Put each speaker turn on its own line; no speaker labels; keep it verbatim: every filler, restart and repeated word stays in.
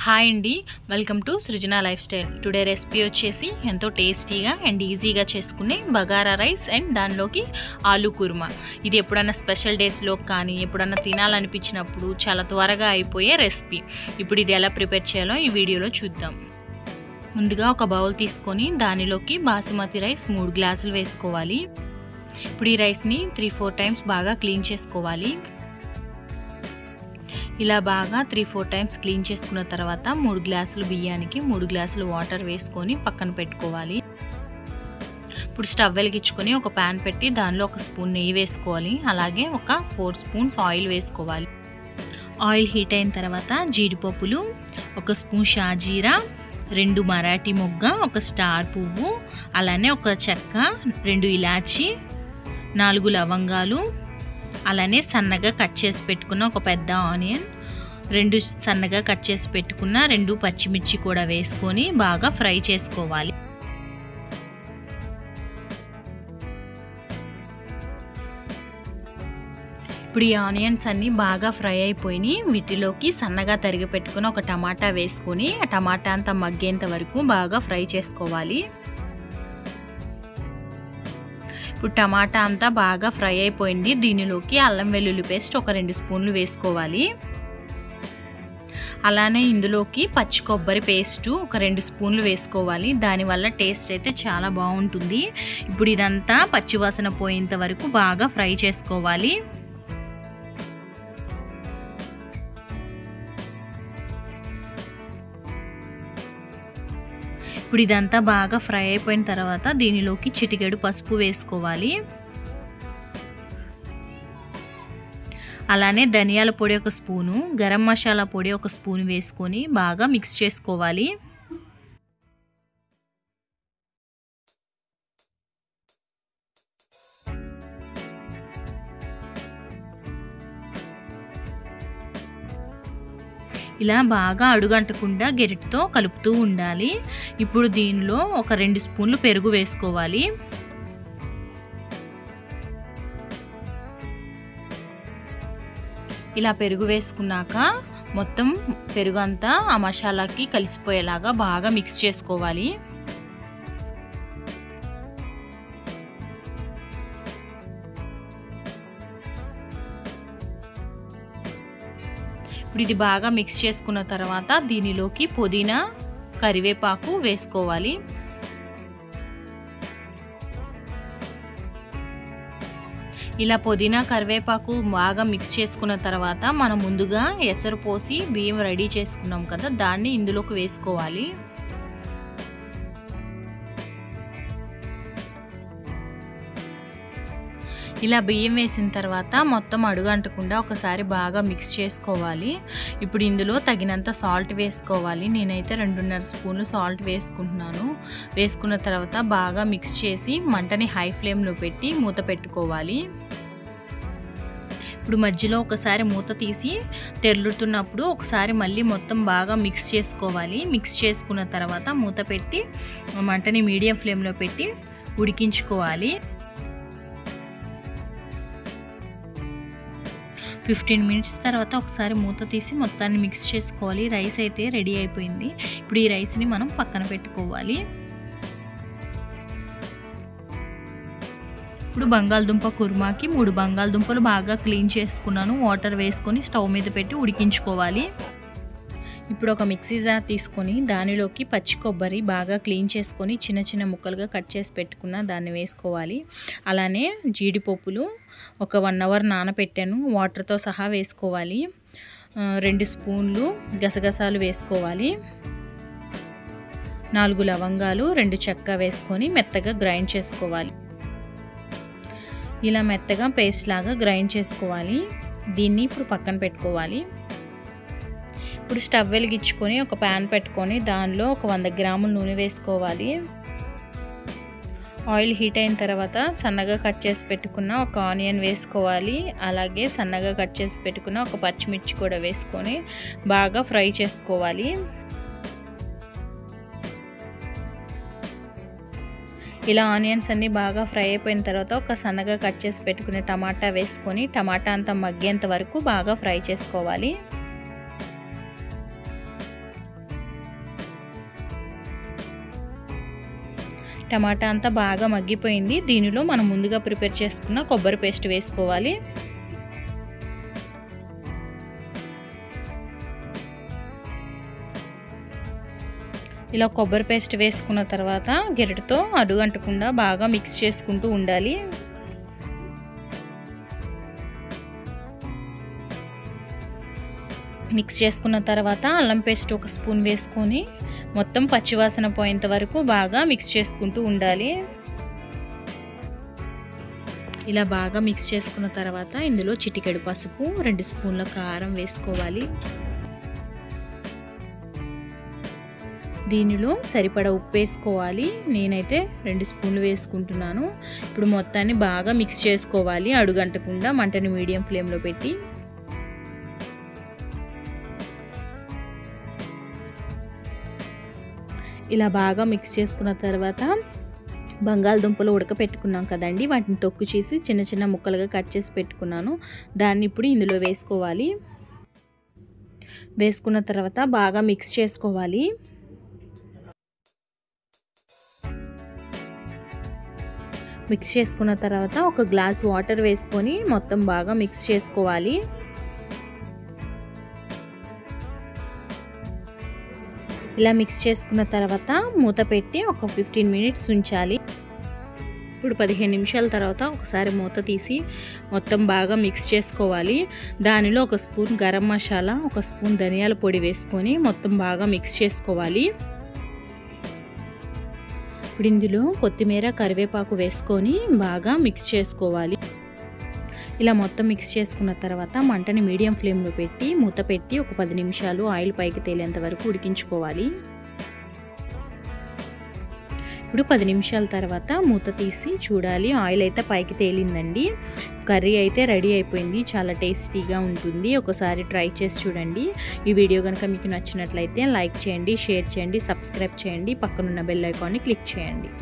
Hi అండి, welcome to Srujana life style. Today recipe వచ్చేసి ఎంతో టేస్టీగా అండ్ ఈజీగా చేసుకునే బగారా రైస్ అండ్ దానిలోకి ఆలూ కుర్మా. ఇది ఎప్పుడన్నా స్పెషల్ డేస్లో కానీ ఎప్పుడన్నా తినాలనిపించినప్పుడు చాలా త్వరగా అయిపోయే రెసిపీ. ఇప్పుడు ఇది ఎలా ప్రిపేర్ చేయాలో ఈ వీడియోలో చూద్దాం. ముందుగా ఒక బౌల్ తీసుకొని దానిలోకి బాసుమతి రైస్ మూడు గ్లాసులు వేసుకోవాలి. ఇప్పుడు ఈ రైస్ని త్రీ ఫోర్ టైమ్స్ బాగా క్లీన్ చేసుకోవాలి. ఇలా బాగా త్రీ ఫోర్ టైమ్స్ క్లీన్ చేసుకున్న తర్వాత మూడు గ్లాసులు బియ్యానికి మూడు గ్లాసులు వాటర్ వేసుకొని పక్కన పెట్టుకోవాలి. ఇప్పుడు స్టవ్ వెలిగించుకొని ఒక ప్యాన్ పెట్టి దానిలో ఒక స్పూన్ నెయ్యి వేసుకోవాలి. అలాగే ఒక ఫోర్ స్పూన్స్ ఆయిల్ వేసుకోవాలి. ఆయిల్ హీట్ అయిన తర్వాత జీడిపప్పులు, ఒక స్పూన్ షాజీరా, రెండు మరాఠీ మొగ్గ, ఒక స్టార్ పువ్వు, అలానే ఒక చెక్క, రెండు ఇలాచి, నాలుగు లవంగాలు, అలానే సన్నగా కట్ చేసి పెట్టుకున్న ఒక పెద్ద ఆనియన్, రెండు సన్నగా కట్ చేసి పెట్టుకున్న రెండు పచ్చిమిర్చి కూడా వేసుకొని బాగా ఫ్రై చేసుకోవాలి. ఇప్పుడు ఈ ఆనియన్స్ అన్నీ బాగా ఫ్రై అయిపోయి వీటిలోకి సన్నగా తరిగి పెట్టుకుని ఒక టమాటా వేసుకొని ఆ టమాటా అంతా మగ్గేంత వరకు బాగా ఫ్రై చేసుకోవాలి. ఇప్పుడు టమాటా అంతా బాగా ఫ్రై అయిపోయింది. దీనిలోకి అల్లం వెల్లుల్లి పేస్ట్ ఒక రెండు స్పూన్లు వేసుకోవాలి. అలానే ఇందులోకి పచ్చి కొబ్బరి పేస్టు ఒక రెండు స్పూన్లు వేసుకోవాలి. దానివల్ల టేస్ట్ అయితే చాలా బాగుంటుంది. ఇప్పుడు ఇదంతా పచ్చివాసన పోయేంత వరకు బాగా ఫ్రై చేసుకోవాలి. ఇప్పుడు ఇదంతా బాగా ఫ్రై అయిపోయిన తర్వాత దీనిలోకి చిటికెడు పసుపు వేసుకోవాలి. అలానే ధనియాల పొడి ఒక స్పూను, గరం మసాలా పొడి ఒక స్పూన్ వేసుకొని బాగా మిక్స్ చేసుకోవాలి. ఇలా బాగా అడుగంటకుండా గెరిటితో కలుపుతూ ఉండాలి. ఇప్పుడు దీనిలో ఒక రెండు స్పూన్లు పెరుగు వేసుకోవాలి. ఇలా పెరుగు వేసుకున్నాక మొత్తం పెరుగు అంతా ఆ మసాలాకి కలిసిపోయేలాగా బాగా మిక్స్ చేసుకోవాలి. ఇప్పుడు ఇది బాగా మిక్స్ చేసుకున్న తర్వాత దీనిలోకి పుదీనా, కరివేపాకు వేసుకోవాలి. ఇలా పుదీనా కరివేపాకు బాగా మిక్స్ చేసుకున్న తర్వాత మనం ముందుగా ఎసరు పోసి బియ్యం రెడీ చేసుకున్నాం కదా, దాన్ని ఇందులోకి వేసుకోవాలి. ఇలా బియ్యం వేసిన తర్వాత మొత్తం అడుగంటకుండా ఒకసారి బాగా మిక్స్ చేసుకోవాలి. ఇప్పుడు ఇందులో తగినంత సాల్ట్ వేసుకోవాలి. నేనైతే రెండున్నర స్పూన్లు సాల్ట్ వేసుకుంటున్నాను. వేసుకున్న తర్వాత బాగా మిక్స్ చేసి మంటని హై ఫ్లేమ్లో పెట్టి మూత పెట్టుకోవాలి. ఇప్పుడు మధ్యలో ఒకసారి మూత తీసి తెరులుతున్నప్పుడు ఒకసారి మళ్ళీ మొత్తం బాగా మిక్స్ చేసుకోవాలి. మిక్స్ చేసుకున్న తర్వాత మూత పెట్టి మంటని మీడియం ఫ్లేమ్లో పెట్టి ఉడికించుకోవాలి. ఫిఫ్టీన్ మినిట్స్ తర్వాత ఒకసారి మూత తీసి మొత్తాన్ని మిక్స్ చేసుకోవాలి. రైస్ అయితే రెడీ అయిపోయింది. ఇప్పుడు ఈ రైస్ని మనం పక్కన పెట్టుకోవాలి. ఇప్పుడు బంగాళదుంప కుర్మాకి మూడు బంగాళదుంపలు బాగా క్లీన్ చేసుకున్నాను. వాటర్ వేసుకొని స్టవ్ మీద పెట్టి ఉడికించుకోవాలి. ఇప్పుడు ఒక మిక్సీ జార్ తీసుకొని దానిలోకి పచ్చి కొబ్బరి బాగా క్లీన్ చేసుకొని చిన్న చిన్న ముక్కలుగా కట్ చేసి పెట్టుకున్న దాన్ని వేసుకోవాలి. అలానే జీడిపప్పులు ఒక వన్ అవర్ నానబెట్టాను, వాటర్తో సహా వేసుకోవాలి. రెండు స్పూన్లు గసగసాలు వేసుకోవాలి. నాలుగు లవంగాలు, రెండు చెక్క వేసుకొని మెత్తగా గ్రైండ్ చేసుకోవాలి. ఇలా మెత్తగా పేస్ట్ లాగా గ్రైండ్ చేసుకోవాలి. దీన్ని ఇప్పుడు పక్కన పెట్టుకోవాలి. ఇప్పుడు స్టవ్ వెలిగించుకొని ఒక ప్యాన్ పెట్టుకొని దానిలో ఒక వంద గ్రాముల నూనె వేసుకోవాలి. ఆయిల్ హీట్ అయిన తర్వాత సన్నగా కట్ చేసి పెట్టుకున్న ఒక ఆనియన్ వేసుకోవాలి. అలాగే సన్నగా కట్ చేసి పెట్టుకున్న ఒక పచ్చిమిర్చి కూడా వేసుకొని బాగా ఫ్రై చేసుకోవాలి. ఇలా ఆనియన్స్ అన్నీ బాగా ఫ్రై అయిపోయిన తర్వాత ఒక సన్నగా కట్ చేసి పెట్టుకునే టమాటా వేసుకొని టమాటా అంతా మగ్గేంత వరకు బాగా ఫ్రై చేసుకోవాలి. టమాటా అంతా బాగా మగ్గిపోయింది. దీనిలో మనం ముందుగా ప్రిపేర్ చేసుకున్న కొబ్బరి పేస్ట్ వేసుకోవాలి. ఇలా కొబ్బరి పేస్ట్ వేసుకున్న తర్వాత గరిటెతో అడుగంటకుండా బాగా మిక్స్ చేసుకుంటూ ఉండాలి. మిక్స్ చేసుకున్న తర్వాత అల్లం పేస్ట్ ఒక స్పూన్ వేసుకొని మొత్తం పచ్చివాసన పోయేంత వరకు బాగా మిక్స్ చేసుకుంటూ ఉండాలి. ఇలా బాగా మిక్స్ చేసుకున్న తర్వాత ఇందులో చిటికెడు పసుపు, రెండు స్పూన్ల కారం వేసుకోవాలి. దీనిలో సరిపడా ఉప్పు వేసుకోవాలి. నేనైతే రెండు స్పూన్లు వేసుకుంటున్నాను. ఇప్పుడు మొత్తాన్ని బాగా మిక్స్ చేసుకోవాలి అడుగంటకుండా మంటని మీడియం ఫ్లేమ్లో పెట్టి. ఇలా బాగా మిక్స్ చేసుకున్న తర్వాత బంగాళదుంపలు ఉడకపెట్టుకున్నాం కదండి, వాటిని తొక్కు చేసి చిన్న చిన్న ముక్కలుగా కట్ చేసి పెట్టుకున్నాను. దాన్ని ఇప్పుడు ఇందులో వేసుకోవాలి. వేసుకున్న తర్వాత బాగా మిక్స్ చేసుకోవాలి. మిక్స్ చేసుకున్న తర్వాత ఒక గ్లాస్ వాటర్ వేసుకొని మొత్తం బాగా మిక్స్ చేసుకోవాలి. ఇలా మిక్స్ చేసుకున్న తర్వాత మూత పెట్టి ఒక ఫిఫ్టీన్ మినిట్స్ ఉంచాలి. ఇప్పుడు పదిహేను నిమిషాల తర్వాత ఒకసారి మూత తీసి మొత్తం బాగా మిక్స్ చేసుకోవాలి. దానిలో ఒక స్పూన్ గరం మసాలా, ఒక స్పూన్ ధనియాల పొడి వేసుకొని మొత్తం బాగా మిక్స్ చేసుకోవాలి. ఇప్పుడు ఇందులో కొత్తిమీర, కరివేపాకు వేసుకొని బాగా మిక్స్ చేసుకోవాలి. ఇలా మొత్తం మిక్స్ చేసుకున్న తర్వాత మంటని మీడియం ఫ్లేమ్లో పెట్టి మూత పెట్టి ఒక పది నిమిషాలు ఆయిల్ పైకి తేలేంత వరకు ఉడికించుకోవాలి. ఇప్పుడు పది నిమిషాల తర్వాత మూత తీసి చూడాలి. ఆయిల్ అయితే పైకి తేలిందండి. కర్రీ అయితే రెడీ అయిపోయింది. చాలా టేస్టీగా ఉంటుంది. ఒకసారి ట్రై చేసి చూడండి. ఈ వీడియో కనుక మీకు నచ్చినట్లయితే లైక్ చేయండి, షేర్ చేయండి, సబ్స్క్రైబ్ చేయండి, పక్కనున్న బెల్ ఐకాన్ని క్లిక్ చేయండి.